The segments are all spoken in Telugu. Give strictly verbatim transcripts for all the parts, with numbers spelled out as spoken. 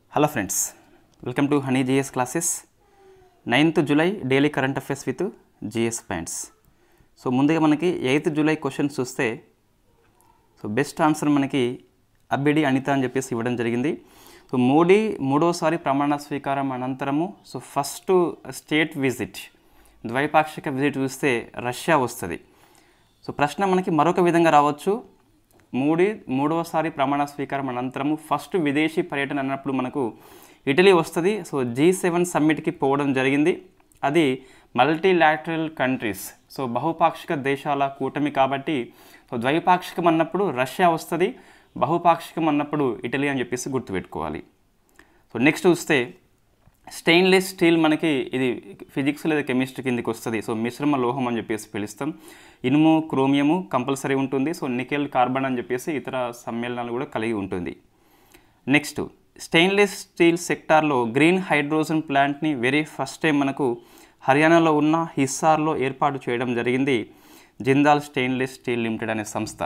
Hello friends, welcome to Honey G S classes. ninth July daily current affairs with G S points. So ముందుగా మనకి ఎయిత్ జూలై క్వశ్చన్స్ చూస్తే సో బెస్ట్ ఆన్సర్ మనకి అబ్బిడి అనిత అని చెప్పేసి ఇవ్వడం జరిగింది. సో మోడీ మూడోసారి ప్రమాణ స్వీకారం అనంతరము సో ఫస్ట్ స్టేట్ విజిట్ ద్వైపాక్షిక విజిట్ చూస్తే రష్యా వస్తుంది. సో ప్రశ్న మనకి మరొక విధంగా రావచ్చు. మోడీ మూడవసారి ప్రమాణ స్వీకారం అనంతరము ఫస్ట్ విదేశీ పర్యటన అన్నప్పుడు మనకు ఇటలీ వస్తుంది. సో జీ సెవెన్ సమ్మిట్కి పోవడం జరిగింది. అది మల్టీలాటరల్ కంట్రీస్, సో బహుపాక్షిక దేశాల కూటమి కాబట్టి సో ద్వైపాక్షికం అన్నప్పుడు రష్యా వస్తుంది, బహుపాక్షికం అన్నప్పుడు ఇటలీ అని చెప్పేసి గుర్తుపెట్టుకోవాలి. సో నెక్స్ట్ చూస్తే స్టెయిన్లెస్ స్టీల్ మనకి ఇది ఫిజిక్స్ లేదా కెమిస్ట్రీ కిందకి వస్తుంది. సో మిశ్రమ లోహం అని చెప్పేసి పిలుస్తాం. ఇనుము క్రోమియము కంపల్సరీ ఉంటుంది. సో నికెల్ కార్బన్ అని చెప్పేసి ఇతర సమ్మేళనాలు కూడా కలిగి ఉంటుంది. నెక్స్ట్ స్టెయిన్లెస్ స్టీల్ సెక్టార్లో గ్రీన్ హైడ్రోజన్ ప్లాంట్ని వెరీ ఫస్ట్ టైం మనకు హర్యానాలో ఉన్న హిస్సార్లో ఏర్పాటు చేయడం జరిగింది. జిందాల్ స్టెయిన్లెస్ స్టీల్ లిమిటెడ్ అనే సంస్థ.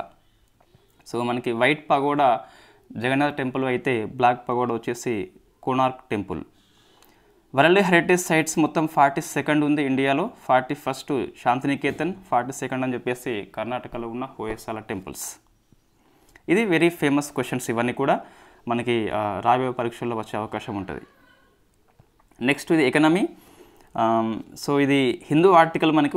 సో మనకి వైట్ పగోడా జగన్నాథ్ టెంపుల్ అయితే బ్లాక్ పగోడా వచ్చేసి Konark temple. World heritage sites మొత్తం ఫార్టీ సెకండ్ ఉంది ఇండియాలో. Forty first Shantiniketan, forty second అని చెప్పేసి కర్ణాటకలో ఉన్న హోయసాల టెంపుల్స్. ఇది వెరీ ఫేమస్ క్వశ్చన్స్. ఇవన్నీ కూడా మనకి రాబోయే పరీక్షల్లో వచ్చే అవకాశం ఉంటుంది. నెక్స్ట్ ఇది ఎకనమీ. సో ఇది హిందూ ఆర్టికల్. మనకు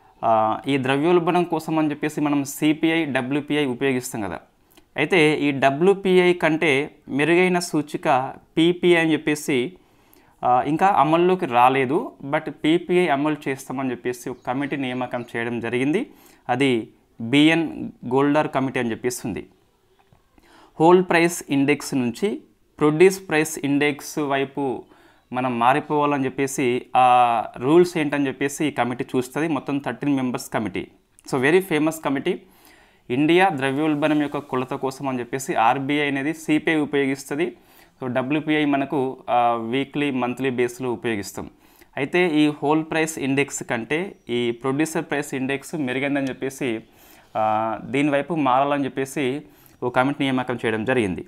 ఈ ద్రవ్యోల్బణం కోసం అని చెప్పేసి మనం సిపిఐ డబ్ల్యూపిఐ ఉపయోగిస్తాం కదా. అయితే ఈ డబ్ల్యూపిఐ కంటే మెరుగైన సూచిక పీపీఐ అని చెప్పేసి ఇంకా అమల్లోకి రాలేదు. బట్ పీపీఐ అమలు చేస్తామని చెప్పేసి ఒక కమిటీ నియామకం చేయడం జరిగింది. అది బిఎన్ గోల్డర్ కమిటీ అని చెప్పేసి ఉంది. హోల్ ప్రైస్ ఇండెక్స్ నుంచి ప్రొడ్యూస్ ప్రైస్ ఇండెక్స్ వైపు మనం మారిపోవాలని చెప్పేసి ఆ రూల్స్ ఏంటని చెప్పేసి ఈ కమిటీ చూస్తుంది. మొత్తం thirteen members committee. So very famous committee. India ద్రవ్యోల్బణం యొక్క కొలత కోసం అని చెప్పేసి ఆర్బీఐ అనేది సిపిఐ ఉపయోగిస్తుంది. సో డబ్ల్యూపిఐ మనకు వీక్లీ మంత్లీ బేస్లో ఉపయోగిస్తాం. అయితే ఈ హోల్ ప్రైస్ ఇండెక్స్ కంటే ఈ ప్రొడ్యూసర్ ప్రైస్ ఇండెక్స్ మెరుగైందని చెప్పేసి దీనివైపు మారాలని చెప్పేసి ఒక కమిటీ నియామకం చేయడం జరిగింది.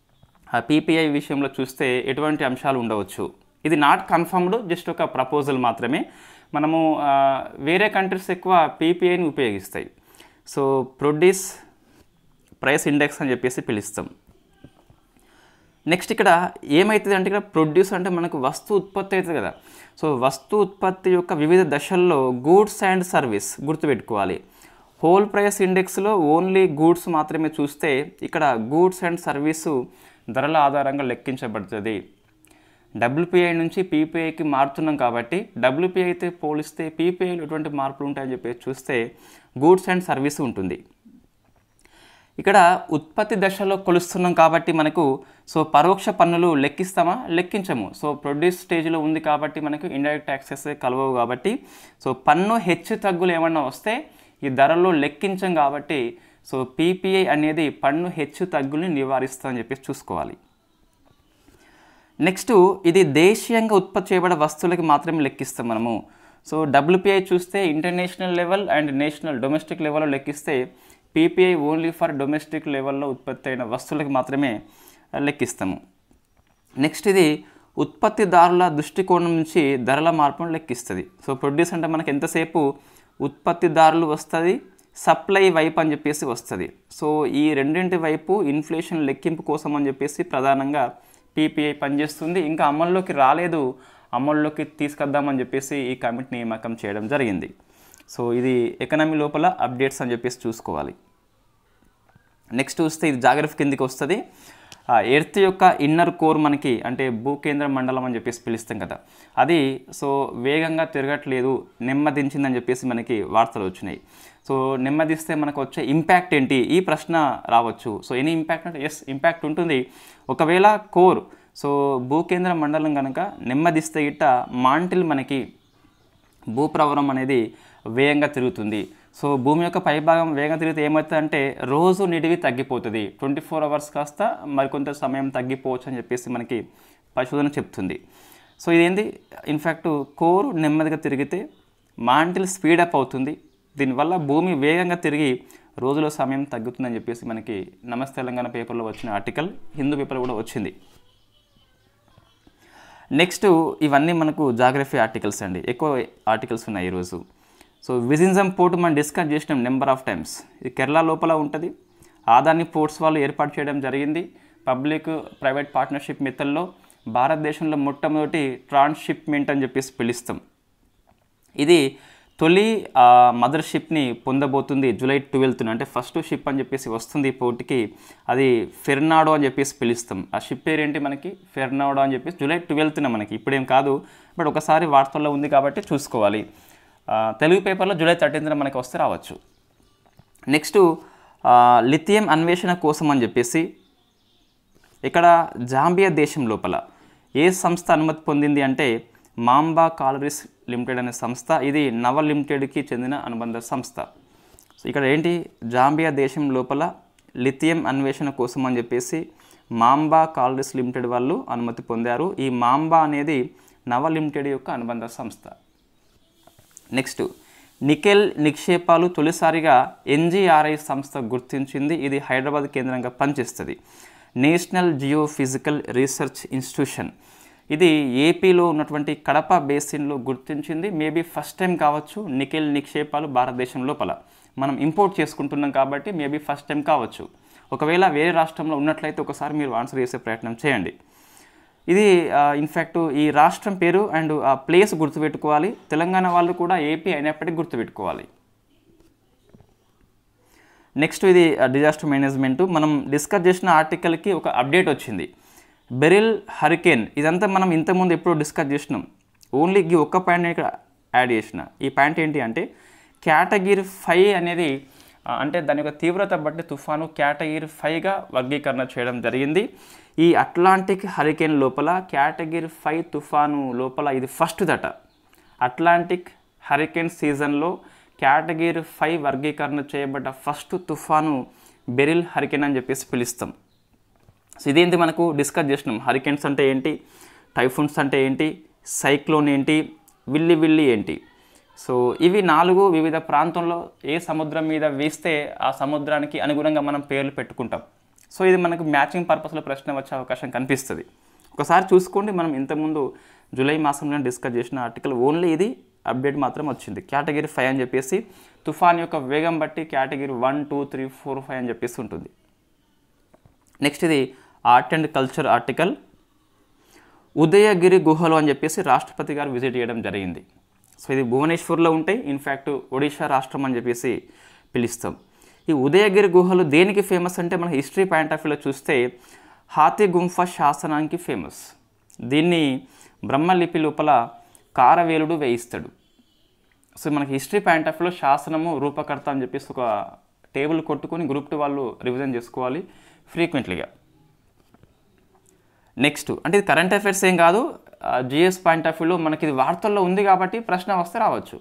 ఆ పీపీఐ విషయంలో చూస్తే ఎటువంటి అంశాలు ఉండవచ్చు. ఇది నాట్ కన్ఫర్మ్డ్, జస్ట్ ఒక ప్రపోజల్ మాత్రమే. మనము వేరే కంట్రీస్ ఎక్కువ పీపీఐని ఉపయోగిస్తాయి. సో ప్రొడ్యూస్ ప్రైస్ ఇండెక్స్ అని చెప్పేసి పిలుస్తాం. నెక్స్ట్ ఇక్కడ ఏమవుతుంది అంటే ఇక్కడ ప్రొడ్యూస్ అంటే మనకు వస్తు ఉత్పత్తి అవుతుంది కదా. సో వస్తు ఉత్పత్తి యొక్క వివిధ దశల్లో గూడ్స్ అండ్ సర్వీస్ గుర్తుపెట్టుకోవాలి. హోల్ ప్రైస్ ఇండెక్స్లో ఓన్లీ గూడ్స్ మాత్రమే చూస్తే ఇక్కడ గూడ్స్ అండ్ సర్వీసు ధరల ఆధారంగా లెక్కించబడుతుంది. డబ్ల్యూపీఐ నుంచి పీపీఐకి మారుతున్నాం కాబట్టి డబ్ల్యూపీఐతో పోలిస్తే పీపీఐలో ఎటువంటి మార్పులు ఉంటాయని చెప్పి చూస్తే గూడ్స్ అండ్ సర్వీస్ ఉంటుంది. ఇక్కడ ఉత్పత్తి దశలో కొలుస్తున్నాం కాబట్టి మనకు సో పరోక్ష పన్నులు లెక్కిస్తామా? లెక్కించము. సో ప్రొడ్యూస్ స్టేజ్లో ఉంది కాబట్టి మనకు ఇండైరెక్ట్ ట్యాక్సెస్ కలవవు కాబట్టి సో పన్ను హెచ్చు తగ్గులు ఏమన్నా వస్తే ఈ ధరలో లెక్కించం కాబట్టి సో పీపీఐ అనేది పన్ను హెచ్చు తగ్గుల్ని నివారిస్తుందని చెప్పేసి చూసుకోవాలి. నెక్స్ట్ ఇది దేశీయంగా ఉత్పత్తి చేయబడే వస్తువులకి మాత్రమే లెక్కిస్తాం మనము. సో డబ్ల్యూపీఐ చూస్తే international level and national domestic లెవెల్లో లెక్కిస్తే పీపీఐ ఓన్లీ ఫర్ డొమెస్టిక్ లెవెల్లో ఉత్పత్తి అయిన వస్తువులకు మాత్రమే లెక్కిస్తాము. నెక్స్ట్ ఇది ఉత్పత్తిదారుల దృష్టికోణం నుంచి ధరల మార్పును లెక్కిస్తుంది. సో ప్రొడ్యూస్ అంటే మనకి ఎంతసేపు ఉత్పత్తిదారులు వస్తుంది, సప్లై వైపు అని చెప్పేసి వస్తుంది. సో ఈ రెండింటి వైపు ఇన్ఫ్లేషన్ లెక్కింపు కోసం అని చెప్పేసి ప్రధానంగా పీపీఐ పనిచేస్తుంది. ఇంకా అమల్లోకి రాలేదు, అమల్లోకి తీసుకొద్దామని చెప్పేసి ఈ కమిటీ నియామకం చేయడం జరిగింది. సో ఇది ఎకనామీ లోపల అప్డేట్స్ అని చెప్పేసి చూసుకోవాలి. నెక్స్ట్ చూస్తే ఇది జాగ్రఫీ కిందికి వస్తుంది. ఎర్త్ యొక్క ఇన్నర్ కోర్ మనకి అంటే భూకేంద్ర మండలం అని చెప్పేసి పిలుస్తాం కదా, అది సో వేగంగా తిరగట్లేదు, నెమ్మదించిందని చెప్పేసి మనకి వార్తలు వచ్చినాయి. సో నెమ్మదిస్తే మనకు వచ్చే ఇంపాక్ట్ ఏంటి? ఈ ప్రశ్న రావచ్చు. సో ఎనీ ఇంపాక్ట్ అంటే ఎస్ ఇంపాక్ట్ ఉంటుంది. ఒకవేళ కోర్ సో భూకేంద్ర మండలం కనుక నెమ్మదిస్తే గిట్ట మాంటిల్ మనకి భూప్రవరం అనేది వేగంగా తిరుగుతుంది. సో భూమి యొక్క పైభాగం వేగంగా తిరిగితే ఏమవుతుందంటే రోజు నిడివి తగ్గిపోతుంది. ట్వంటీ ఫోర్ అవర్స్ కాస్త మరికొంత సమయం తగ్గిపోవచ్చు అని చెప్పేసి మనకి పరిశోధన చెప్తుంది. సో ఇదేంటి ఇన్ఫ్యాక్ట్ కోర్ నెమ్మదిగా తిరిగితే మాంటిల్ స్పీడప్ అవుతుంది. దీనివల్ల భూమి వేగంగా తిరిగి రోజులో సమయం తగ్గుతుందని చెప్పేసి మనకి నమస్తే తెలంగాణ పేపర్లో వచ్చిన ఆర్టికల్, హిందూ పేపర్ కూడా వచ్చింది. నెక్స్ట్ ఇవన్నీ మనకు జాగ్రఫీ ఆర్టికల్స్ అండి, ఎక్కువ ఆర్టికల్స్ ఉన్నాయి ఈరోజు. సో విజిన్జం పోర్ట్ మనం డిస్కస్ చేసినాం నెంబర్ ఆఫ్ టైమ్స్. ఇది కేరళ లోపల ఉంటుంది. ఆదాని పోర్ట్స్ వాళ్ళు ఏర్పాటు చేయడం జరిగింది. పబ్లిక్ ప్రైవేట్ పార్ట్నర్షిప్ మెథడ్లో భారతదేశంలో మొట్టమొదటి ట్రాన్స్షిప్మెంట్ అని చెప్పేసి పిలుస్తాం. ఇది తొలి మదర్ షిప్ని పొందబోతుంది జూలై ట్వెల్త్న, అంటే ఫస్ట్ షిప్ అని చెప్పేసి వస్తుంది ఈ పోర్ట్కి. అది ఫెర్నాడో అని చెప్పేసి పిలుస్తాం. ఆ షిప్ పేరు ఏంటి మనకి? ఫెర్నాడో అని చెప్పేసి జూలై ట్వెల్త్న, మనకి ఇప్పుడేం కాదు బట్ ఒకసారి వార్తల్లో ఉంది కాబట్టి చూసుకోవాలి. తెలుగు పేపర్లో జూలై థర్టీన్త్న మనకి వస్తే రావచ్చు. నెక్స్ట్ లిథియం అన్వేషణ కోసం అని చెప్పేసి ఇక్కడ జాంబియా దేశం లోపల ఏ సంస్థ అనుమతి పొందింది అంటే మాంబా కాలరీస్ లిమిటెడ్ అనే సంస్థ. ఇది నవ లిమిటెడ్కి చెందిన అనుబంధ సంస్థ. సో ఇక్కడ ఏంటి, జాంబియా దేశం లోపల లిథియం అన్వేషణ కోసం అని చెప్పేసి మాంబా కాలరీస్ లిమిటెడ్ వాళ్ళు అనుమతి పొందారు. ఈ మాంబా అనేది నవ లిమిటెడ్ యొక్క అనుబంధ సంస్థ. నెక్స్ట్ నికెల్ నిక్షేపాలు తొలిసారిగా ఎన్జిఆర్ఐ సంస్థ గుర్తించింది. ఇది హైదరాబాద్ కేంద్రంగా పనిచేస్తుంది. నేషనల్ జియోఫిజికల్ రీసెర్చ్ ఇన్స్టిట్యూషన్ ఇది ఏపీలో ఉన్నటువంటి కడప బేసిన్లో గుర్తించింది. మేబీ ఫస్ట్ టైం కావచ్చు నికెల్ నిక్షేపాలు భారతదేశం లోపల. మనం ఇంపోర్ట్ చేసుకుంటున్నాం కాబట్టి మేబీ ఫస్ట్ టైం కావచ్చు. ఒకవేళ వేరే రాష్ట్రంలో ఉన్నట్లయితే ఒకసారి మీరు ఆన్సర్ చేసే ప్రయత్నం చేయండి. ఇది ఇన్ఫ్యాక్ట్ ఈ రాష్ట్రం పేరు అండ్ ఆ ప్లేస్ గుర్తుపెట్టుకోవాలి. తెలంగాణ వాళ్ళు కూడా ఏపీ అయినప్పటికీ గుర్తుపెట్టుకోవాలి. నెక్స్ట్ ఇది డిజాస్టర్ మేనేజ్మెంట్. మనం డిస్కస్ చేసిన ఆర్టికల్కి ఒక అప్డేట్ వచ్చింది. బెరిల్ హరికేన్ ఇదంతా మనం ఇంతకుముందు ఎప్పుడో డిస్కస్ చేసినాం. ఓన్లీ ఈ ఒక్క పాయింట్ ఇక్కడ యాడ్ చేసిన. ఈ పాయింట్ ఏంటి అంటే కేటగిరీ ఫైవ్ అనేది అంటే దాని యొక్క తీవ్రత బట్టి తుఫాను కేటగిరీ ఫైవ్గా వర్గీకరణ చేయడం జరిగింది. ఈ అట్లాంటిక్ హరికేన్ లోపల కేటగిరీ ఫైవ్ తుఫాను లోపల ఇది ఫస్ట్ దట. అట్లాంటిక్ హరికేన్ సీజన్లో కేటగిరీ ఫైవ్ వర్గీకరణ చేయబడ్డ ఫస్ట్ తుఫాను బెరిల్ హరికేన్ అని చెప్పేసి పిలుస్తాం. సో ఇదేంటి మనకు డిస్కస్ చేసినాం. హరికేన్స్ అంటే ఏంటి, టైఫూన్స్ అంటే ఏంటి, సైక్లోన్ ఏంటి, విల్లి విల్లి ఏంటి. సో ఇవి నాలుగు వివిధ ప్రాంతంలో ఏ సముద్రం మీద వేస్తే ఆ సముద్రానికి అనుగుణంగా మనం పేర్లు పెట్టుకుంటాం. సో ఇది మనకు మ్యాచింగ్ పర్పస్లో ప్రశ్న వచ్చే అవకాశం కనిపిస్తుంది. ఒకసారి చూసుకోండి, మనం ఇంతకుముందు జూలై మాసంలో డిస్కస్ చేసిన ఆర్టికల్ ఓన్లీ ఇది అప్డేట్ మాత్రం వచ్చింది. కేటగిరీ ఫైవ్ అని చెప్పేసి తుఫాన్ యొక్క వేగం బట్టి category one two three four five అని చెప్పేసి ఉంటుంది. నెక్స్ట్ ఇది art and culture article. Udayagiri గుహలు అని చెప్పేసి రాష్ట్రపతి గారు విజిట్ చేయడం జరిగింది. సో ఇది భువనేశ్వర్లో ఉంటాయి. ఇన్ఫ్యాక్ట్ ఒడిషా రాష్ట్రం అని చెప్పేసి పిలుస్తాం. ఈ ఉదయగిరి గుహలు దేనికి ఫేమస్ అంటే మన హిస్టరీ పాయింట్ ఆఫ్ వ్యూలో చూస్తే హాతి గుంఫ శాసనానికి ఫేమస్. దీన్ని బ్రహ్మలిపి లోపల కారవేలుడు వేయిస్తాడు. సో మనకి హిస్టరీ పాయింట్ ఆఫ్ వ్యూలో శాసనము రూపకర్త అని చెప్పేసి ఒక టేబుల్ కొట్టుకొని గ్రూప్ టూ వాళ్ళు రివిజన్ చేసుకోవాలి ఫ్రీక్వెంట్లీగా. నెక్స్ట్ అంటే ఇది కరెంట్ అఫైర్స్ ఏం కాదు, జిఎస్ పాయింట్ ఆఫ్ వ్యూలో మనకి ఇది వార్తల్లో ఉంది కాబట్టి ప్రశ్న వస్తే రావచ్చు.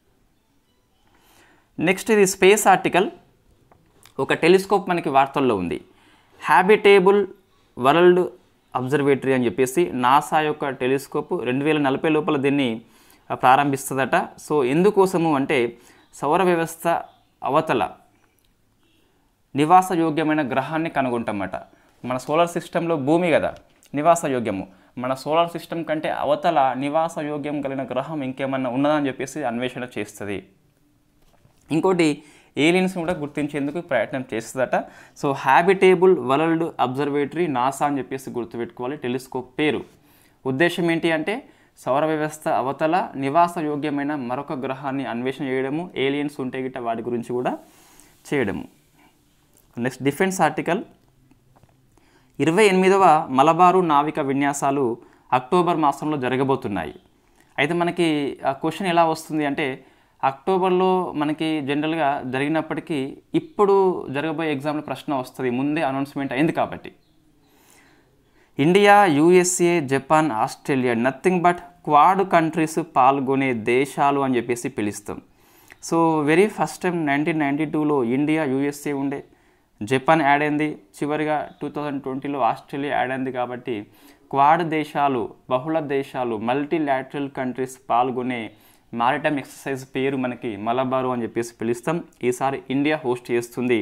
నెక్స్ట్ ఇది స్పేస్ ఆర్టికల్. ఒక టెలిస్కోప్ మనకి వార్తల్లో ఉంది. హ్యాబిటేబుల్ వరల్డ్ అబ్జర్వేటరీ అని చెప్పేసి నాసా యొక్క టెలిస్కోప్ రెండు వేల నలభై లోపల దీన్ని ప్రారంభిస్తుందట. సో ఎందుకోసము అంటే సౌర వ్యవస్థ అవతల నివాసయోగ్యమైన గ్రహాన్ని కనుగొంటామట. మన సోలార్ సిస్టంలో భూమి కదా నివాసయోగ్యము, మన సోలార్ సిస్టమ్ కంటే అవతల నివాసయోగ్యం కలిగిన గ్రహం ఇంకేమన్నా ఉన్నదా అని చెప్పేసి అన్వేషణ చేస్తుంది. ఇంకోటి ఏలియన్స్ని కూడా గుర్తించేందుకు ప్రయత్నం చేస్తుందట. So habitable world observatory NASA అని చెప్పేసి గుర్తుపెట్టుకోవాలి టెలిస్కోప్ పేరు. ఉద్దేశం ఏంటి అంటే సౌర వ్యవస్థ అవతల నివాసయోగ్యమైన మరొక గ్రహాన్ని అన్వేషణ చేయడము, ఏలియన్స్ ఉంటే గిట్ట వాటి గురించి కూడా చేయడము. Next defence article. ఇరవై ఎనిమిదవ మలబారు నావిక విన్యాసాలు అక్టోబర్ మాసంలో జరగబోతున్నాయి. అయితే మనకి ఆ క్వశ్చన్ ఎలా వస్తుంది అంటే అక్టోబర్లో మనకి జనరల్గా జరిగినప్పటికీ ఇప్పుడు జరగబోయే ఎగ్జామ్లో ప్రశ్న వస్తుంది, ముందే అనౌన్స్మెంట్ అయింది కాబట్టి. India, USA, Japan, Australia nothing but quad countries పాల్గొనే దేశాలు అని చెప్పేసి పిలుస్తాం. So very first time nineteen ninety టూలో ఇండియా, యూఎస్ఏ ఉండే, జపాన్ యాడ్ అయింది, చివరిగా టూ థౌజండ్ ట్వంటీలో ఆస్ట్రేలియా యాడ్ అయింది. కాబట్టి క్వాడ్ దేశాలు, బహుళ దేశాలు, మల్టీలాటరల్ కంట్రీస్ పాల్గొనే మారిటైమ్ ఎక్సర్సైజ్ పేరు మనకి మలబారు అని చెప్పేసి పిలుస్తాం. ఈసారి ఇండియా హోస్ట్ చేస్తుంది.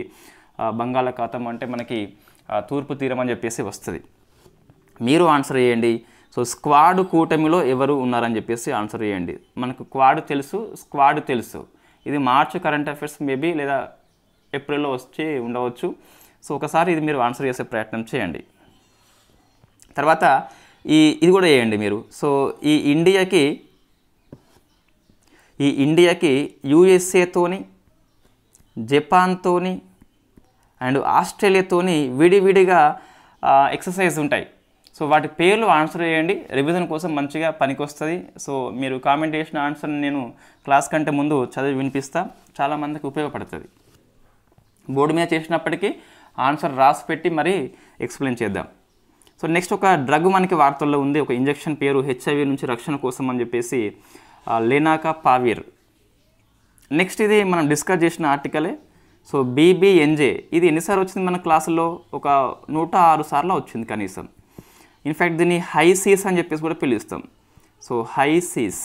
బంగాళాఖాతం అంటే మనకి తూర్పు తీరం అని చెప్పేసి వస్తుంది. మీరు ఆన్సర్ చేయండి. సో స్క్వాడ్ కూటమిలో ఎవరు ఉన్నారని చెప్పేసి ఆన్సర్ చేయండి. మనకు క్వాడ్ తెలుసు, స్క్వాడ్ తెలుసు. ఇది మార్చ్ కరెంట్ అఫైర్స్ మేబీ లేదా ఏప్రిల్లో వచ్చి ఉండవచ్చు. సో ఒకసారి ఇది మీరు ఆన్సర్ చేసే ప్రయత్నం చేయండి. తర్వాత ఈ ఇది కూడా చేయండి మీరు. సో ఈ ఇండియాకి ఈ ఇండియాకి యూఎస్ఏతోని, జపాన్తోని అండ్ ఆస్ట్రేలియాతోని విడివిడిగా ఎక్సర్సైజ్ ఉంటాయి. సో వాటి పేర్లు ఆన్సర్ చేయండి, రివిజన్ కోసం మంచిగా పనికొస్తుంది. సో మీరు కామెంట్ చేసిన ఆన్సర్ని నేను క్లాస్ కంటే ముందు చదివి వినిపిస్తా, చాలామందికి ఉపయోగపడుతుంది. బోర్డు మీద చేసినప్పటికీ ఆన్సర్ రాసి పెట్టి మరీ ఎక్స్ప్లెయిన్ చేద్దాం. సో నెక్స్ట్ ఒక డ్రగ్ మనకి వార్తల్లో ఉంది. ఒక ఇంజెక్షన్ పేరు హెచ్ఐవి నుంచి రక్షణ కోసం అని చెప్పేసి లెనాకాపావిర్. నెక్స్ట్ ఇది మనం డిస్కస్ చేసిన ఆర్టికలే. సో బీబీఎన్జే ఇది ఎన్నిసార్లు వచ్చింది మన క్లాసులో? ఒక నూట ఆరు సార్లు వచ్చింది కనీసం. ఇన్ఫ్యాక్ట్ దీన్ని హైసీస్ అని చెప్పేసి కూడా పిలుస్తాం. So high seas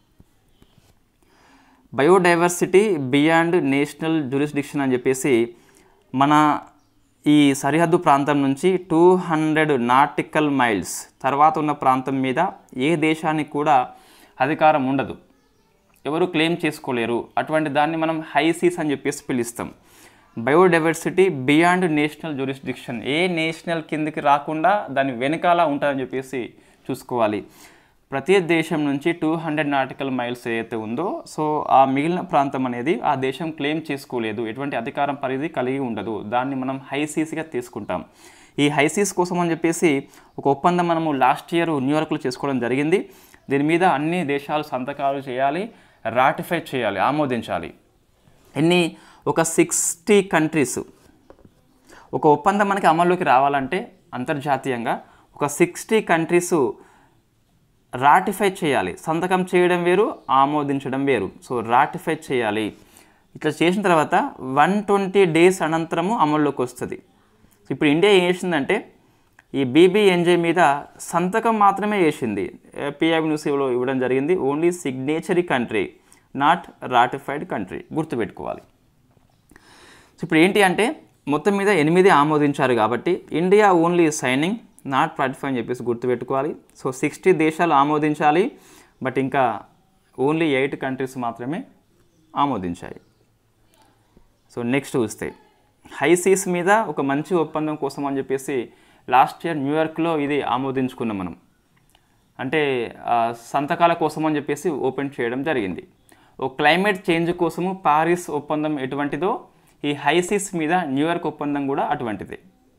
biodiversity beyond national jurisdiction అని చెప్పేసి మన ఈ సరిహద్దు ప్రాంతం నుంచి టూ హండ్రెడ్ నాటికల్ మైల్స్ తర్వాత ఉన్న ప్రాంతం మీద ఏ దేశానికి కూడా అధికారం ఉండదు, ఎవరు క్లెయిమ్ చేసుకోలేరు. అటువంటి దాన్ని మనం హైసీస్ అని చెప్పేసి పిలుస్తాం. బయోడైవర్సిటీ బియాండ్ నేషనల్ జ్యూరిస్డిక్షన్, ఏ నేషనల్ కిందికి రాకుండా దాని వెనకాల ఉంటుందని చెప్పేసి చూసుకోవాలి. ప్రతి దేశం నుంచి టూ హండ్రెడ్ నాటికల్ మైల్స్ ఏదైతే ఉందో, సో ఆ మిగిలిన ప్రాంతం అనేది ఆ దేశం క్లెయిమ్ చేసుకోలేదు, ఎటువంటి అధికారం పరిధి కలిగి ఉండదు. దాన్ని మనం హైసీస్గా తీసుకుంటాం. ఈ హైసీస్ కోసం అని చెప్పేసి ఒక ఒప్పందం మనము లాస్ట్ ఇయర్ న్యూయార్క్లో చేసుకోవడం జరిగింది. దీని మీద అన్ని దేశాలు సంతకాలు చేయాలి, రాటిఫై చేయాలి, ఆమోదించాలి. ఎన్ని? ఒక సిక్స్టీ కంట్రీస్. ఒక ఒప్పందం మనకి అమల్లోకి రావాలంటే అంతర్జాతీయంగా ఒక సిక్స్టీ కంట్రీస్ రాటిఫై చేయాలి. సంతకం చేయడం వేరు, ఆమోదించడం వేరు. సో రాటిఫై చేయాలి. ఇట్లా చేసిన తర్వాత వన్ ట్వంటీ డేస్ అనంతరము అమల్లోకి వస్తుంది. సో ఇప్పుడు ఇండియా ఏం చేసిందంటే ఈ బీబీఎన్జే మీద సంతకం మాత్రమే చేసింది. పిఐబి న్యూస్లో ఇవ్వడం జరిగింది. Only signatory country, not ratified country, గుర్తుపెట్టుకోవాలి. సో ఇప్పుడు ఏంటి అంటే మొత్తం మీద ఎనిమిది ఆమోదించారు కాబట్టి India only signing, not ratify అని చెప్పేసి గుర్తుపెట్టుకోవాలి. సో సిక్స్టీ దేశాలు ఆమోదించాలి, బట్ ఇంకా ఓన్లీ ఎయిట్ కంట్రీస్ మాత్రమే ఆమోదించాయి. సో నెక్స్ట్ చూస్తే హైసీస్ మీద ఒక మంచి ఒప్పందం కోసం అని చెప్పేసి లాస్ట్ ఇయర్ న్యూయార్క్లో ఇది ఆమోదించుకున్నాం మనం. అంటే సంతకాల కోసం అని చెప్పేసి ఓపెన్ చేయడం జరిగింది. ఓ క్లైమేట్ చేంజ్ కోసము పారిస్ ఒప్పందం ఎటువంటిదో ఈ హైసీస్ మీద న్యూయార్క్ ఒప్పందం కూడా అటువంటిది.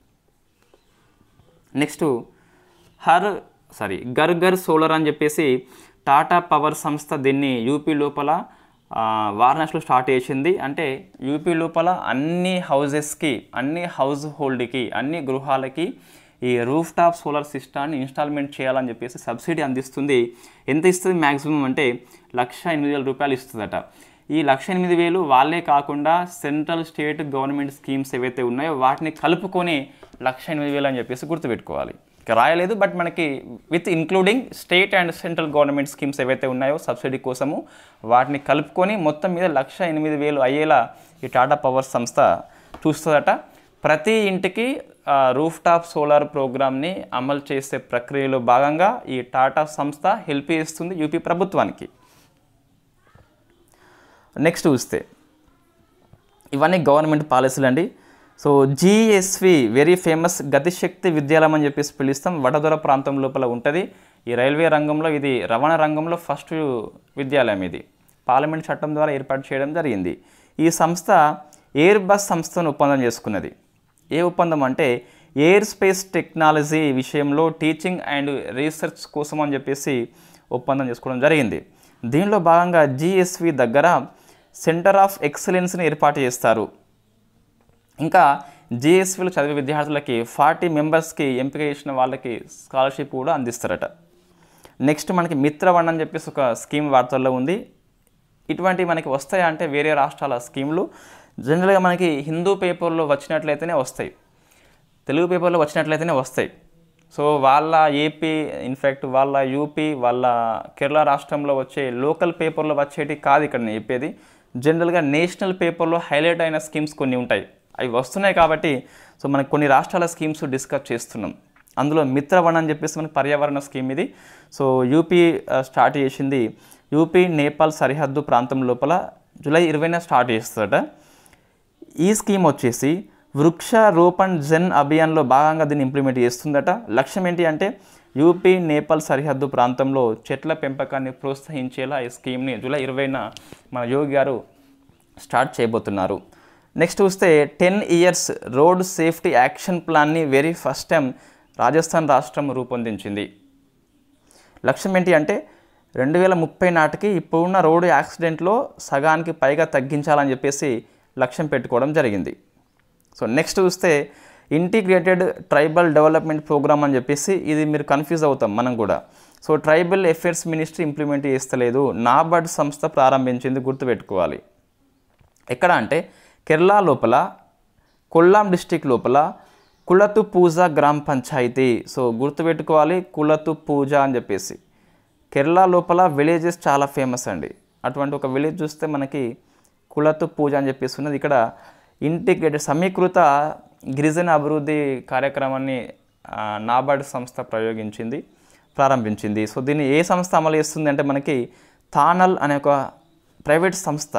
నెక్స్ట్ హర్ సారీ గర్గర్ సోలార్ అని చెప్పేసి టాటా పవర్ సంస్థ దీన్ని యూపీ లోపల వారణాసిలో స్టార్ట్ చేసింది. అంటే యూపీ లోపల అన్ని హౌజెస్కి, అన్ని హౌస్ హోల్డ్కి, అన్ని గృహాలకి ఈ రూఫ్ టాప్ సోలార్ సిస్టాన్ని ఇన్స్టాల్మెంట్ చేయాలని చెప్పేసి సబ్సిడీ అందిస్తుంది. ఎంత ఇస్తుంది మ్యాక్సిమం అంటే లక్ష ఎనిమిది వేల రూపాయలు ఇస్తుందట. ఈ లక్ష ఎనిమిది వేలు వాళ్ళే కాకుండా సెంట్రల్ స్టేట్ గవర్నమెంట్ స్కీమ్స్ ఏవైతే ఉన్నాయో వాటిని కలుపుకొని లక్ష ఎనిమిది వేలు అని చెప్పేసి గుర్తుపెట్టుకోవాలి. ఇక రాయలేదు, బట్ మనకి with including state and central government schemes ఏవైతే ఉన్నాయో సబ్సిడీ కోసము వాటిని కలుపుకొని మొత్తం మీద లక్ష ఎనిమిది వేలు అయ్యేలా ఈ టాటా పవర్ సంస్థ చూస్తుందట. ప్రతి ఇంటికి రూఫ్ టాప్ సోలార్ ప్రోగ్రామ్ని అమలు చేసే ప్రక్రియలో భాగంగా ఈ టాటా సంస్థ హెల్ప్ చేస్తుంది యూపీ ప్రభుత్వానికి. నెక్స్ట్ చూస్తే ఇవన్నీ గవర్నమెంట్ పాలసీలు అండి. So GSV very famous Gatishakti విద్యాలయం అని చెప్పేసి పిలుస్తాం. వడదొర ప్రాంతం లోపల ఉంటుంది. ఈ రైల్వే రంగంలో ఇది రవాణా రంగంలో ఫస్ట్ విద్యాలయం. ఇది పార్లమెంట్ చట్టం ద్వారా ఏర్పాటు చేయడం జరిగింది. ఈ సంస్థ ఎయిర్ బస్ సంస్థను ఒప్పందం చేసుకున్నది. ఏ ఒప్పందం అంటే ఎయిర్ స్పేస్ టెక్నాలజీ విషయంలో టీచింగ్ అండ్ రీసెర్చ్ కోసం అని చెప్పేసి ఒప్పందం చేసుకోవడం జరిగింది. దీనిలో భాగంగా జిఎస్వి దగ్గర సెంటర్ ఆఫ్ ఎక్సలెన్స్ని ఏర్పాటు చేస్తారు. ఇంకా జిఎస్విలో చదివే విద్యార్థులకి ఫార్టీ మెంబర్స్కి ఎంపిక చేసిన వాళ్ళకి స్కాలర్షిప్ కూడా అందిస్తారట. నెక్స్ట్ మనకి మిత్రవన్ అని చెప్పేసి ఒక స్కీమ్ వార్తల్లో ఉంది. ఇటువంటి మనకి వస్తాయా అంటే వేరే రాష్ట్రాల స్కీములు జనరల్గా మనకి హిందూ పేపర్లో వచ్చినట్లయితేనే వస్తాయి, తెలుగు పేపర్లో వచ్చినట్లయితేనే వస్తాయి. సో వాళ్ళ ఏపీ ఇన్ఫ్యాక్ట్ వాళ్ళ యూపీ వాళ్ళ కేరళ రాష్ట్రంలో వచ్చే లోకల్ పేపర్లో వచ్చేటి కాదు ఇక్కడ నేను చెప్పేది. జనరల్గా నేషనల్ పేపర్లో హైలైట్ అయిన స్కీమ్స్ కొన్ని ఉంటాయి, అవి వస్తున్నాయి కాబట్టి సో మనకు కొన్ని రాష్ట్రాల స్కీమ్స్ డిస్కస్ చేస్తున్నాం. అందులో మిత్రవన్ అని చెప్పేసి మనకి పర్యావరణ స్కీమ్ ఇది. సో యూపీ స్టార్ట్ చేసింది యూపీ నేపాల్ సరిహద్దు ప్రాంతం లోపల జూలై ఇరవైన స్టార్ట్ చేస్తుందట. ఈ స్కీమ్ వచ్చేసి వృక్షారోపణ్ జన్ అభియాన్లో భాగంగా దీన్ని ఇంప్లిమెంట్ చేస్తుందట. లక్ష్యం ఏంటి అంటే యూపీ నేపాల్ సరిహద్దు ప్రాంతంలో చెట్ల పెంపకాన్ని ప్రోత్సహించేలా ఈ స్కీమ్ని జూలై ఇరవైన మన యోగి గారు స్టార్ట్ చేయబోతున్నారు. నెక్స్ట్ చూస్తే ten years road safety action ప్లాన్ని వెరీ ఫస్ట్ టైం రాజస్థాన్ రాష్ట్రం రూపొందించింది. లక్ష్యం ఏంటి అంటే రెండు వేల ముప్పై నాటికి ఇప్పుడున్న రోడ్డు యాక్సిడెంట్లో సగానికి పైగా తగ్గించాలని చెప్పేసి లక్ష్యం పెట్టుకోవడం జరిగింది. సో నెక్స్ట్ చూస్తే ఇంటిగ్రేటెడ్ ట్రైబల్ డెవలప్మెంట్ ప్రోగ్రామ్ అని చెప్పేసి ఇది మీరు కన్ఫ్యూజ్ అవుతాం మనం కూడా. So tribal affairs ministry implement చేస్తలేదు, నాబార్డ్ సంస్థ ప్రారంభించింది, గుర్తుపెట్టుకోవాలి. ఎక్కడ అంటే కేరళ లోపల కొల్లాం డిస్టిక్ లోపల కులతు పూజ గ్రామ పంచాయతీ. సో గుర్తుపెట్టుకోవాలి కులతు పూజ అని చెప్పేసి. కేరళ లోపల విలేజెస్ చాలా ఫేమస్ అండి. అటువంటి ఒక విలేజ్ చూస్తే మనకి కులతు పూజ అని చెప్పేసి ఉన్నది. ఇక్కడ ఇంటిగ్రేటెడ్ సమీకృత గిరిజన అభివృద్ధి కార్యక్రమాన్ని నాబార్డ్ సంస్థ ప్రయోగించింది ప్రారంభించింది. సో దీన్ని ఏ సంస్థ అమలు చేస్తుంది అంటే మనకి థానల్ అనే ఒక ప్రైవేట్ సంస్థ.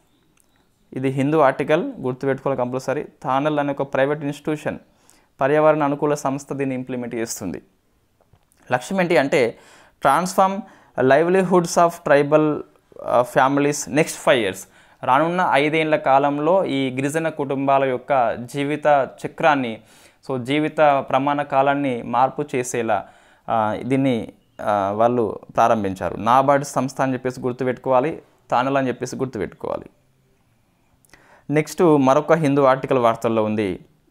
ఇది హిందూ ఆర్టికల్, గుర్తుపెట్టుకోవాలి కంపల్సరీ. థానల్ అనే ఒక ప్రైవేట్ ఇన్స్టిట్యూషన్ పర్యావరణ అనుకూల సంస్థ దీన్ని ఇంప్లిమెంట్ చేస్తుంది. లక్ష్యం ఏంటి అంటే transform livelihoods of tribal families next five years. రానున్న ఐదేళ్ల కాలంలో ఈ గిరిజన కుటుంబాల యొక్క జీవిత చక్రాన్ని, సో జీవిత ప్రమాణ కాలాన్ని మార్పు చేసేలా దీన్ని వాళ్ళు ప్రారంభించారు. నాబార్డ్ సంస్థ అని చెప్పేసి గుర్తుపెట్టుకోవాలి, తానల్ అని చెప్పేసి గుర్తుపెట్టుకోవాలి. నెక్స్ట్ మరొక హిందూ ఆర్టికల్ వార్తల్లో ఉంది.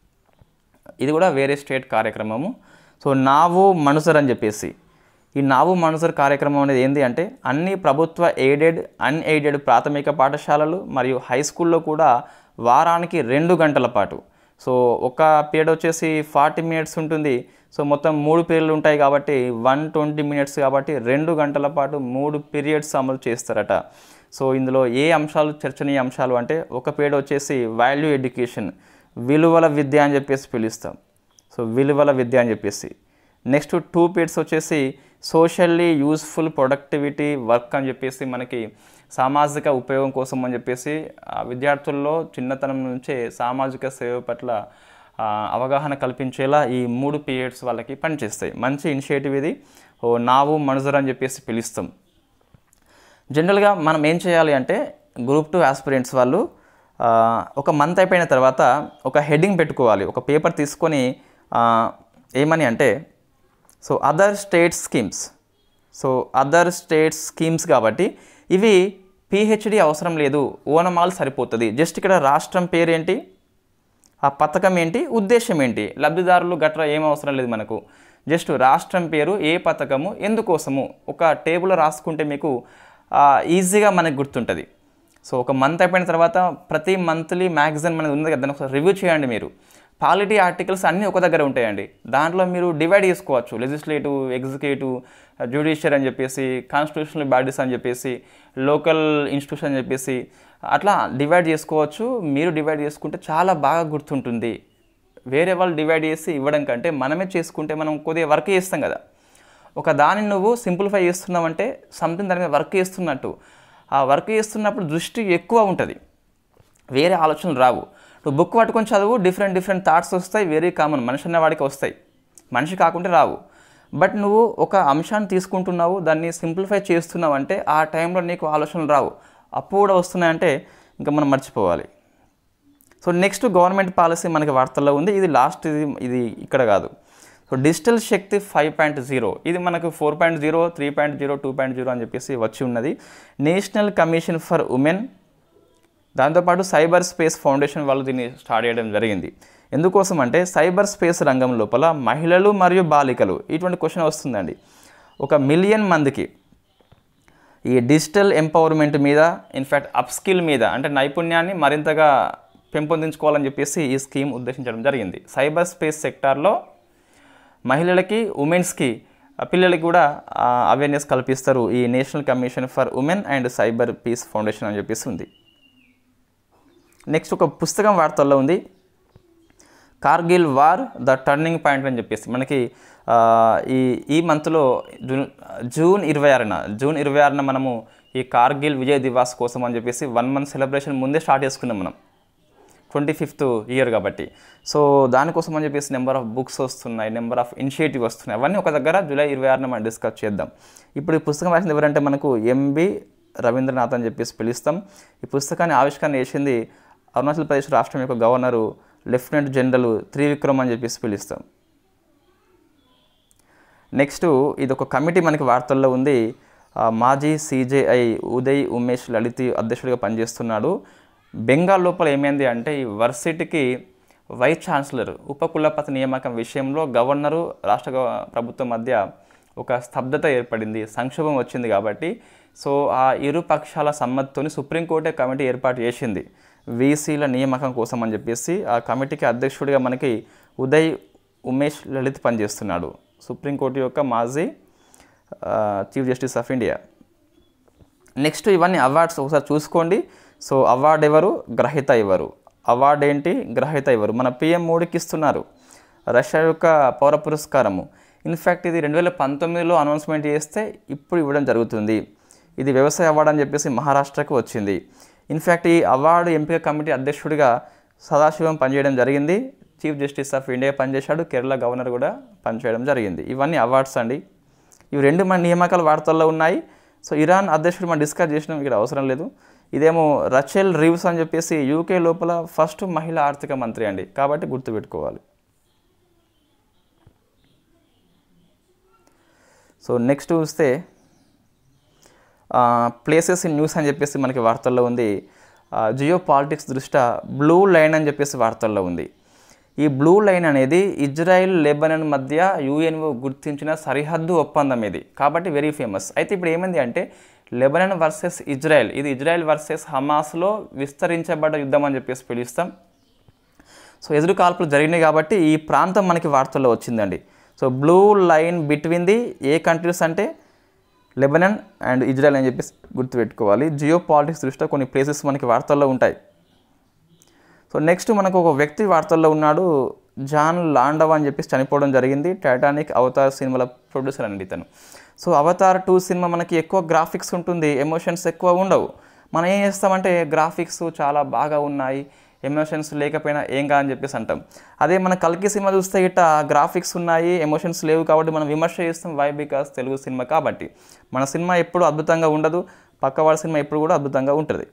ఇది కూడా వేరే స్టేట్ కార్యక్రమము. సో నావు మనుసర్ అని చెప్పేసి ఈ నావు మనుసర్ కార్యక్రమం అనేది ఏంటి అంటే అన్ని ప్రభుత్వ ఎయిడెడ్ అన్ఎయిడెడ్ ప్రాథమిక పాఠశాలలు మరియు హై స్కూల్లో కూడా వారానికి రెండు గంటల పాటు, సో ఒక పీరియడ్ వచ్చేసి ఫార్టీ మినిట్స్ ఉంటుంది. సో మొత్తం మూడు పీరియడ్లు ఉంటాయి కాబట్టి వన్ ట్వంటీ మినిట్స్ కాబట్టి రెండు గంటల పాటు మూడు పీరియడ్స్ అమలు చేస్తారట. సో ఇందులో ఏ అంశాలు చర్చనీయ అంశాలు అంటే ఒక పీరియడ్ వచ్చేసి వాల్యూ ఎడ్యుకేషన్, విలువల విద్య అని చెప్పేసి పిలుస్తాం. సో విలువల విద్య అని చెప్పేసి. నెక్స్ట్ టూ పీరియడ్స్ వచ్చేసి సోషల్లీ యూస్ఫుల్ ప్రొడక్టివిటీ వర్క్ అని చెప్పేసి మనకి సామాజిక ఉపయోగం కోసం అని చెప్పేసి విద్యార్థుల్లో చిన్నతనం నుంచే సామాజిక సేవ పట్ల అవగాహన కల్పించేలా ఈ మూడు పీరియడ్స్ వాళ్ళకి పనిచేస్తాయి. మంచి ఇనిషియేటివ్ ఇది. ఓ నావు మనుజర్ అని చెప్పేసి పిలుస్తాం. జనరల్గా మనం ఏం చేయాలి అంటే గ్రూప్ టూ ఆస్పిరెంట్స్ వాళ్ళు ఒక మంత్ అయిపోయిన తర్వాత ఒక హెడ్డింగ్ పెట్టుకోవాలి. ఒక పేపర్ తీసుకొని ఏమని అంటే so other state schemes, so other state schemes కాబట్టి ఇవి పిహెచ్డి అవసరం లేదు, ఓనమాల్ సరిపోతుంది. జస్ట్ ఇక్కడ రాష్ట్రం పేరేంటి, ఆ పథకం ఏంటి, ఉద్దేశం ఏంటి, లబ్ధిదారులు గట్రా ఏం అవసరం లేదు మనకు. జస్ట్ రాష్ట్రం పేరు, ఏ పథకము, ఎందుకోసము ఒక టేబుల్ రాసుకుంటే మీకు ఈజీగా మనకు గుర్తుంటుంది. సో ఒక మంత్ అయిపోయిన తర్వాత ప్రతి మంత్లీ మ్యాగజైన్ మనది ఉంది కదా, దాన్ని ఒకసారి రివ్యూ చేయండి మీరు. పాలిటీ ఆర్టికల్స్ అన్నీ ఒక దగ్గర ఉంటాయండి. దాంట్లో మీరు డివైడ్ చేసుకోవచ్చు, లెజిస్లేటివ్, ఎగ్జిక్యూటివ్, జ్యుడిషియర్ అని చెప్పేసి, కాన్స్టిట్యూషనల్ బాడీస్ అని చెప్పేసి, లోకల్ ఇన్స్టిట్యూషన్ అని చెప్పేసి అట్లా డివైడ్ చేసుకోవచ్చు. మీరు డివైడ్ చేసుకుంటే చాలా బాగా గుర్తుంటుంది. వేరే వాళ్ళు డివైడ్ చేసి ఇవ్వడం కంటే మనమే చేసుకుంటే మనం కొద్దిగా వర్క్ చేస్తాం కదా. ఒక దాన్ని నువ్వు సింప్లిఫై చేస్తున్నావంటే సంథింగ్ దాని మీద వర్క్ చేస్తున్నట్టు. ఆ వర్క్ చేస్తున్నప్పుడు దృష్టి ఎక్కువ ఉంటుంది, వేరే ఆలోచనలు రావు. నువ్వు బుక్ పట్టుకొని చదువు, డిఫరెంట్ డిఫరెంట్ థాట్స్ వస్తాయి, వెరీ కామన్, మనిషి అన్న వాడికి వస్తాయి, మనిషి కాకుంటే రావు. బట్ నువ్వు ఒక అంశాన్ని తీసుకుంటున్నావు, దాన్ని సింప్లిఫై చేస్తున్నావు అంటే ఆ టైంలో నీకు ఆలోచనలు రావు. అప్పు కూడా వస్తున్నాయంటే ఇంకా మనం మర్చిపోవాలి. సో నెక్స్ట్ గవర్నమెంట్ పాలసీ మనకి వార్తల్లో ఉంది. ఇది లాస్ట్, ఇది ఇది ఇక్కడ కాదు. So digital Shakti five point zero ఇది మనకు four point zero three point zero two point zero అని చెప్పేసి వచ్చి ఉన్నది. నేషనల్ కమిషన్ ఫర్ ఉమెన్, దాంతోపాటు సైబర్ స్పేస్ ఫౌండేషన్ వాళ్ళు దీన్ని స్టార్ట్ చేయడం జరిగింది. ఎందుకోసం అంటే సైబర్ స్పేస్ రంగం లోపల మహిళలు మరియు బాలికలు, ఇటువంటి క్వశ్చన్ వస్తుందండి. ఒక మిలియన్ మందికి ఈ డిజిటల్ ఎంపవర్మెంట్ మీద, ఇన్ఫ్యాక్ట్ అప్ స్కిల్ మీద, అంటే నైపుణ్యాన్ని మరింతగా పెంపొందించుకోవాలని చెప్పేసి ఈ స్కీమ్ ఉద్దేశించడం జరిగింది. సైబర్ స్పేస్ సెక్టార్లో మహిళలకి, ఉమెన్స్కి, పిల్లలకి కూడా అవేర్నెస్ కల్పిస్తారు ఈ national commission for women and cyber peace foundation అని చెప్పేసి ఉంది. నెక్స్ట్ ఒక పుస్తకం వార్తల్లో ఉంది. Kargil war the turning point అని చెప్పేసి మనకి ఈ ఈ మంత్లో జూన్ జూన్ ఇరవై ఆరున జూన్ ఇరవై ఆరున మనము ఈ కార్గిల్ విజయ్ దివాస్ కోసం అని చెప్పేసి వన్ మంత్ సెలబ్రేషన్ ముందే స్టార్ట్ చేసుకున్నాం మనం, ట్వంటీ ఫిఫ్త్ ఇయర్ కాబట్టి. సో దానికోసం అని చెప్పేసి నెంబర్ ఆఫ్ బుక్స్ వస్తున్నాయి, నెంబర్ ఆఫ్ ఇనిషియేటివ్ వస్తున్నాయి. అవన్నీ ఒక దగ్గర జూలై ఇరవై ఆరున మనం డిస్కస్ చేద్దాం. ఇప్పుడు ఈ పుస్తకం రాసింది ఎవరంటే మనకు ఎంబి రవీంద్రనాథ్ అని చెప్పేసి పిలుస్తాం. ఈ పుస్తకాన్ని ఆవిష్కరణ చేసింది అరుణాచల్ ప్రదేశ్ రాష్ట్రం యొక్క గవర్నరు లెఫ్టినెంట్ జనరల్ త్రివిక్రమ్ అని చెప్పేసి పిలుస్తాం. నెక్స్ట్ ఇది ఒక కమిటీ మనకి వార్తల్లో ఉంది. మాజీ సిజేఐ ఉదయ్ ఉమేష్ లలిత్ అధ్యక్షుడిగా పనిచేస్తున్నాడు. బెంగాల్ లోపల ఏమైంది అంటే ఈ వర్సిటీకి వైస్ ఛాన్సలర్ ఉపకులపతి నియామకం విషయంలో గవర్నరు రాష్ట్ర ప్రభుత్వం మధ్య ఒక స్తబ్దత ఏర్పడింది, సంక్షోభం వచ్చింది. కాబట్టి సో ఆ ఇరు పక్షాల సమ్మతితోని సుప్రీంకోర్టే కమిటీ ఏర్పాటు చేసింది వీసీల నియామకం కోసం అని చెప్పేసి. ఆ కమిటీకి అధ్యక్షుడిగా మనకి ఉదయ్ ఉమేష్ లలిత్ పనిచేస్తున్నాడు, సుప్రీంకోర్టు యొక్క మాజీ chief justice of India. Next ఇవన్నీ అవార్డ్స్ ఒకసారి చూసుకోండి. సో అవార్డు ఎవరు, గ్రహీత ఎవరు, అవార్డు ఏంటి, గ్రహీత ఎవరు. మన పిఎం మోడీకి ఇస్తున్నారు రష్యా యొక్క పౌర పురస్కారము. ఇన్ఫ్యాక్ట్ ఇది రెండు వేల పంతొమ్మిదిలో అనౌన్స్మెంట్ చేస్తే ఇప్పుడు ఇవ్వడం జరుగుతుంది. ఇది వ్యవసాయ అవార్డు అని చెప్పేసి మహారాష్ట్రకు వచ్చింది. ఇన్ఫ్యాక్ట్ ఈ అవార్డు ఎంపిక కమిటీ అధ్యక్షుడిగా సదాశివం పనిచేయడం జరిగింది. చీఫ్ జస్టిస్ ఆఫ్ ఇండియా పనిచేశాడు, కేరళ గవర్నర్ కూడా పనిచేయడం జరిగింది. ఇవన్నీ అవార్డ్స్ అండి. ఇవి రెండు మన నియామకాల వార్తల్లో ఉన్నాయి. సో ఇరాన్ అధ్యక్షుడు మనం డిస్కస్ చేసినాం, ఇక్కడ అవసరం లేదు. ఇదేమో రచెల్ రీవ్స్ అని చెప్పేసి యూకే లోపల ఫస్ట్ మహిళా ఆర్థిక మంత్రి అండి, కాబట్టి గుర్తుపెట్టుకోవాలి. సో నెక్స్ట్ చూస్తే ప్లేసెస్ ఇన్ న్యూస్ అని చెప్పేసి మనకి వార్తల్లో ఉంది. జియో పాలిటిక్స్ దృష్ట్యా బ్లూ లైన్ అని చెప్పేసి వార్తల్లో ఉంది. ఈ బ్లూ లైన్ అనేది ఇజ్రాయిల్ లెబనాన్ మధ్య యుఎన్ఓ గుర్తించిన సరిహద్దు ఒప్పందం ఇది, కాబట్టి వెరీ ఫేమస్. అయితే ఇప్పుడు ఏమైంది అంటే లెబనాన్ వర్సెస్ ఇజ్రాయెల్, ఇది ఇజ్రాయెల్ వర్సెస్ హమాస్లో విస్తరించబడ్డ యుద్ధం అని చెప్పేసి పిలుస్తాం. సో ఎదురు కాల్పులు జరిగినాయి కాబట్టి ఈ ప్రాంతం మనకి వార్తల్లో వచ్చిందండి. So blue line between the a countries అంటే లెబనాన్ అండ్ ఇజ్రాయెల్ అని చెప్పేసి గుర్తుపెట్టుకోవాలి. జియో పాలిటిక్స్ దృష్ట్యా కొన్ని ప్లేసెస్ మనకి వార్తల్లో ఉంటాయి. సో నెక్స్ట్ మనకు ఒక వ్యక్తి వార్తల్లో ఉన్నాడు, జాన్ లాండవ్ అని చెప్పేసి చనిపోవడం జరిగింది. టైటానిక్, అవతార్ సినిమాల ప్రొడ్యూసర్ అండి ఇతను. సో అవతార్ టూ సినిమా మనకి ఎక్కువ గ్రాఫిక్స్ ఉంటుంది, ఎమోషన్స్ ఎక్కువ ఉండవు. మనం ఏం చేస్తామంటే గ్రాఫిక్స్ చాలా బాగా ఉన్నాయి, ఎమోషన్స్ లేకపోయినా ఏం కాదని చెప్పేసి అంటాం. అదే మన కల్కి సినిమా చూస్తే ఇట్ట గ్రాఫిక్స్ ఉన్నాయి, ఎమోషన్స్ లేవు కాబట్టి మనం విమర్శ చేస్తాం. వై? బికాస్ తెలుగు సినిమా కాబట్టి. మన సినిమా ఎప్పుడు అద్భుతంగా ఉండదు, పక్కవాడి సినిమా ఎప్పుడు కూడా అద్భుతంగా ఉంటుంది.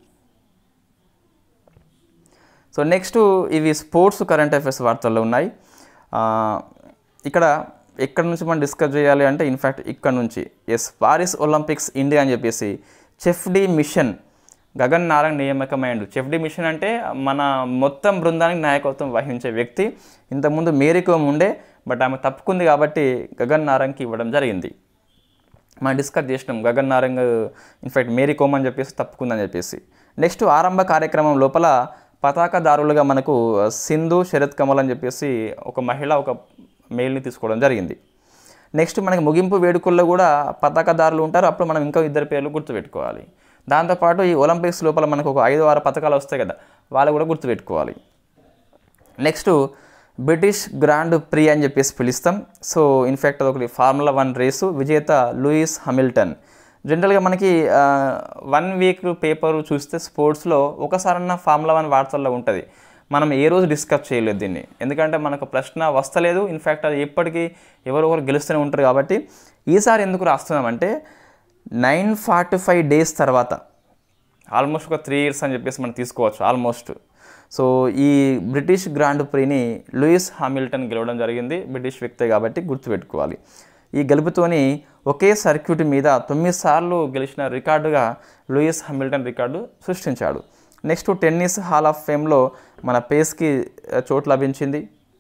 సో నెక్స్ట్ ఇవి స్పోర్ట్స్ కరెంట్ అఫైర్స్ వార్తల్లో ఉన్నాయి. ఇక్కడ ఎక్కడి నుంచి మనం డిస్కస్ చేయాలి అంటే ఇన్ఫ్యాక్ట్ ఇక్కడ నుంచి ఎస్ పారిస్ ఒలింపిక్స్ ఇండియా అని చెప్పేసి chef de mission Gagan Narang నియామకమైండు. చెఫ్ డి మిషన్ అంటే మన మొత్తం బృందానికి నాయకత్వం వహించే వ్యక్తి. ఇంతకుముందు మేరీ కోమ్ ఉండే, బట్ ఆమె తప్పుకుంది కాబట్టి గగన్ నారంగ్కి ఇవ్వడం జరిగింది. మనం డిస్కస్ చేసినాం గగన్ నారంగ్ ఇన్ఫ్యాక్ట్ మేరీ కోమ్ అని చెప్పేసి తప్పుకుందని చెప్పేసి. నెక్స్ట్ ఆరంభ కార్యక్రమం లోపల పతాకదారులుగా మనకు సింధు, శరత్ కమల్ అని చెప్పేసి ఒక మహిళ ఒక మెయిల్ని తీసుకోవడం జరిగింది. నెక్స్ట్ మనకి ముగింపు వేడుకల్లో కూడా పతాకదారులు ఉంటారు, అప్పుడు మనం ఇంకా ఇద్దరు పేర్లు గుర్తుపెట్టుకోవాలి. దాంతోపాటు ఈ ఒలింపిక్స్ లోపల మనకు ఒక ఐదు ఆరు పథకాలు వస్తాయి కదా, వాళ్ళు కూడా గుర్తుపెట్టుకోవాలి. నెక్స్ట్ బ్రిటిష్ గ్రాండ్ ప్రీ అని చెప్పేసి పిలుస్తాం. సో ఇన్ఫ్యాక్ట్ అదొకటి ఫార్ములా వన్ రేసు, విజేత లూయిస్ హామిల్టన్. జనరల్గా మనకి వన్ వీక్ పేపర్ చూస్తే స్పోర్ట్స్లో ఒకసారన్నా ఫార్ములా వన్ వార్తల్లో ఉంటుంది. మనం ఏ రోజు డిస్కస్ చేయలేదు దీన్ని, ఎందుకంటే మనకు ప్రశ్న వస్తలేదు. ఇన్ఫ్యాక్ట్ అది ఎప్పటికీ ఎవరో ఒకరు గెలుస్తూనే ఉంటారు కాబట్టి ఈసారి ఎందుకు రాస్తున్నామంటే నైన్ ఫార్టీ ఫైవ్ డేస్ తర్వాత ఆల్మోస్ట్ ఒక త్రీ ఇయర్స్ అని చెప్పేసి మనం తీసుకోవచ్చు ఆల్మోస్ట్. సో ఈ బ్రిటిష్ గ్రాండ్ ప్రీని లూయిస్ హామిల్టన్ గెలవడం జరిగింది, బ్రిటిష్ వ్యక్తే కాబట్టి గుర్తుపెట్టుకోవాలి. ఈ గెలుపుతోని ఒకే సర్క్యూట్ మీద తొమ్మిది సార్లు గెలిచిన రికార్డుగా లూయిస్ హామిల్టన్ రికార్డు సృష్టించాడు. నెక్స్ట్ టెన్నిస్ హాల్ ఆఫ్ ఫేమ్లో మన పేస్కి చోటు లభించింది.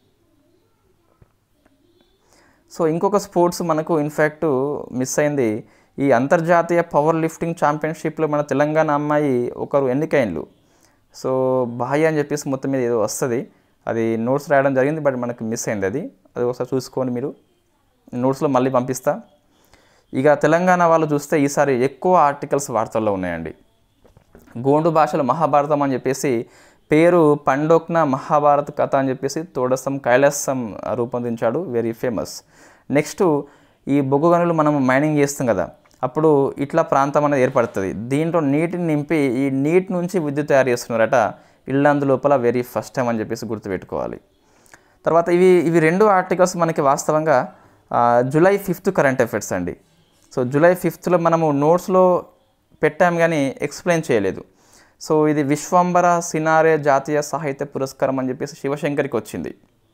సో ఇంకొక స్పోర్ట్స్ మనకు ఇన్ఫ్యాక్ట్ మిస్ అయింది. ఈ అంతర్జాతీయ పవర్ లిఫ్టింగ్ ఛాంపియన్షిప్లో మన తెలంగాణ అమ్మాయి ఒకరు ఎన్నికైండ్లు. సో బాయ్ అని చెప్పేసి మొత్తం మీద ఏదో వస్తుంది, అది నోట్స్ రాయడం జరిగింది, బట్ మనకు మిస్ అయింది. అది అది ఒకసారి చూసుకోండి మీరు, నోట్స్లో మళ్ళీ పంపిస్తా. ఇక తెలంగాణ వాళ్ళు చూస్తే ఈసారి ఎక్కువ ఆర్టికల్స్ వార్తల్లో ఉన్నాయండి. గోండు భాషలో మహాభారతం అని చెప్పేసి పేరు పండోక్న మహాభారత కథ అని చెప్పేసి తోడసం కైలాసం రూపొందించాడు, వెరీ ఫేమస్. నెక్స్ట్ ఈ బొగ్గు గనులు మనం మైనింగ్ చేస్తాం కదా, అప్పుడు ఇట్లా ప్రాంతం అనేది ఏర్పడుతుంది. దీంట్లో నీటిని నింపి ఈ నీటి నుంచి విద్యుత్ తయారు చేస్తున్నారట ఇల్లందు లోపల, వెరీ ఫస్ట్ టైం అని చెప్పేసి గుర్తుపెట్టుకోవాలి. తర్వాత ఇవి ఇవి రెండు ఆర్టికల్స్ మనకి వాస్తవంగా జూలై ఫిఫ్త్ కరెంట్ అఫైర్స్ అండి. సో జూలై ఫిఫ్త్లో మనము నోట్స్లో పెట్టాం కానీ ఎక్స్ప్లెయిన్ చేయలేదు. సో ఇది విశ్వంబర సినారే జాతీయ సాహిత్య పురస్కారం అని చెప్పేసి శివశంకర్కి వచ్చింది.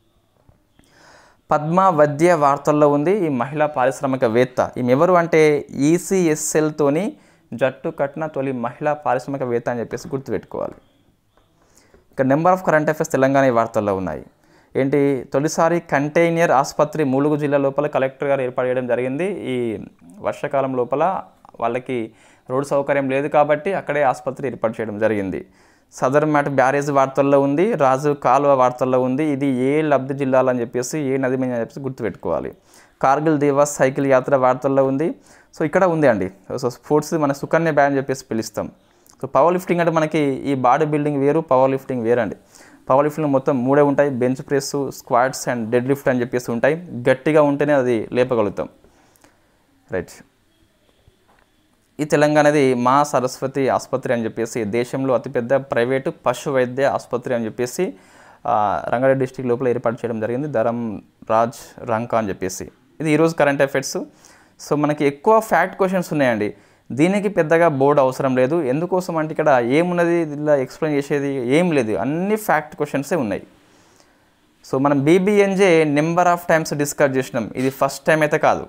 పద్మ వద్య వార్తల్లో ఉంది. ఈ మహిళా పారిశ్రామికవేత్త, ఈమె ఎవరు అంటే ఈసీఎస్ఎల్తోని జట్టు కట్టిన తొలి మహిళా పారిశ్రామికవేత్త అని చెప్పేసి గుర్తుపెట్టుకోవాలి. ఇక number of current affairs Telangana ఈ వార్తల్లో ఉన్నాయి. ఏంటి, తొలిసారి కంటైనర్ ఆసుపత్రి ములుగు జిల్లా లోపల కలెక్టర్ గారు ఏర్పాటు చేయడం జరిగింది. ఈ వర్షాకాలం లోపల వాళ్ళకి రోడ్డు సౌకర్యం లేదు కాబట్టి అక్కడే ఆసుపత్రి ఏర్పాటు చేయడం జరిగింది. సదర్ మ్యాట్ బ్యారేజ్ వార్తల్లో ఉంది, రాజు కాలువ వార్తల్లో ఉంది. ఇది ఏ లబ్ధి జిల్లాలు అని చెప్పేసి, ఏ నది మీద అని చెప్పేసి గుర్తుపెట్టుకోవాలి. కార్గిల్ దివస్ సైకిల్ యాత్ర వార్తల్లో ఉంది. సో ఇక్కడ ఉంది అండి. సో స్పోర్ట్స్ మన సుకన్య బ్యాన్ అని చెప్పేసి పిలుస్తాం. సో పవర్ లిఫ్టింగ్ అంటే మనకి ఈ బాడీ బిల్డింగ్ వేరు, పవర్ లిఫ్టింగ్ వేరండి. పవర్ లిఫ్టింగ్ మొత్తం మూడే ఉంటాయి, bench press, squats and dead lift అని చెప్పేసి ఉంటాయి. గట్టిగా ఉంటేనే అది లేపగలుగుతాం. రైట్. ఈ తెలంగాణది మా సరస్వతి ఆసుపత్రి అని చెప్పేసి దేశంలో అతిపెద్ద ప్రైవేటు పశు వైద్య ఆసుపత్రి అని చెప్పేసి రంగారెడ్డి డిస్టిక్ లోపల ఏర్పాటు చేయడం జరిగింది, ధరం రాజ్ రంకా అని చెప్పేసి. ఇది ఈరోజు కరెంట్ అఫైర్స్. సో మనకి ఎక్కువ ఫ్యాక్ట్ క్వశ్చన్స్ ఉన్నాయండి, దీనికి పెద్దగా బోర్డు అవసరం లేదు. ఎందుకోసం అంటే ఇక్కడ ఏమున్నది ఇలా ఎక్స్ప్లెయిన్ చేసేది ఏం లేదు, అన్ని ఫ్యాక్ట్ క్వశ్చన్సే ఉన్నాయి. సో మనం BBNJ number of times discuss చేసినాం, ఇది ఫస్ట్ టైం అయితే కాదు.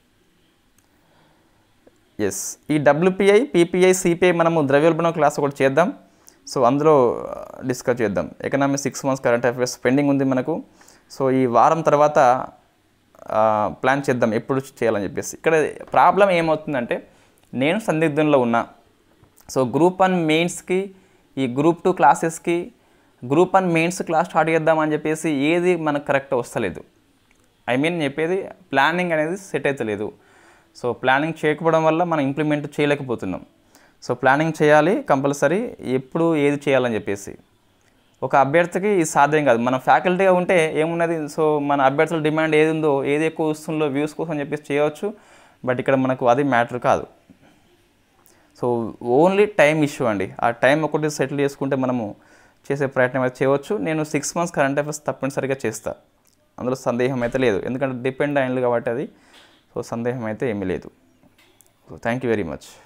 ఎస్, ఈ డబ్ల్యూపీఐ, పీపీఐ, సిపిఐ మనము ద్రవ్యోల్బణం క్లాస్ ఒకటి చేద్దాం. సో అందులో డిస్కస్ చేద్దాం. Economic six months current affairs pending ఉంది మనకు. సో ఈ వారం తర్వాత ప్లాన్ చేద్దాం ఎప్పుడు చేయాలని చెప్పేసి. ఇక్కడ ప్రాబ్లం ఏమవుతుందంటే, నేను సందిగ్ధంలో ఉన్నా. సో గ్రూప్ వన్ మెయిన్స్కి, ఈ గ్రూప్ టూ క్లాసెస్కి, group one mains class start చేద్దామని చెప్పేసి ఏది మనకు కరెక్ట్ వస్తలేదు. ఐ మీన్ చెప్పేది ప్లానింగ్ అనేది సెట్ అవుతలేదు. సో ప్లానింగ్ చేయకపోవడం వల్ల మనం ఇంప్లిమెంట్ చేయలేకపోతున్నాం. సో ప్లానింగ్ చేయాలి కంపల్సరీ, ఎప్పుడు ఏది చేయాలని చెప్పేసి. ఒక అభ్యర్థికి ఇది సాధ్యం కాదు. మన ఫ్యాకల్టీగా ఉంటే ఏమున్నది, సో మన అభ్యర్థుల డిమాండ్ ఏది ఉందో, ఏది ఎక్కువ వస్తుందో వ్యూస్ కోసం చెప్పేసి చేయవచ్చు. బట్ ఇక్కడ మనకు అది మ్యాటర్ కాదు. సో ఓన్లీ టైం ఇష్యూ అండి. ఆ టైం ఒకటి సెటిల్ చేసుకుంటే మనము చేసే ప్రయత్నం అయితే చేయవచ్చు. నేను సిక్స్ మంత్స్ కరెంట్ అఫైర్స్ తప్పనిసరిగా చేస్తాను, అందులో సందేహం అయితే లేదు. ఎందుకంటే డిపెండ్ అయింది కాబట్టి అది. సో సందేహం అయితే ఏమీ లేదు. So thank you very much.